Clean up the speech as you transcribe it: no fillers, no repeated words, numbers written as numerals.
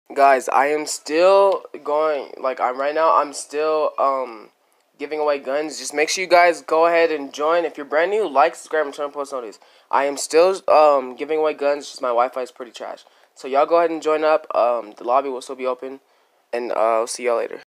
Guys, I am still going, like, I'm still, giving away guns. Just make sure you guys go ahead and join. If you're brand new, like, subscribe, and turn on post notifications. I am still, giving away guns, just my Wi-Fi is pretty trash. So y'all go ahead and join up. The lobby will still be open, and, I'll see y'all later.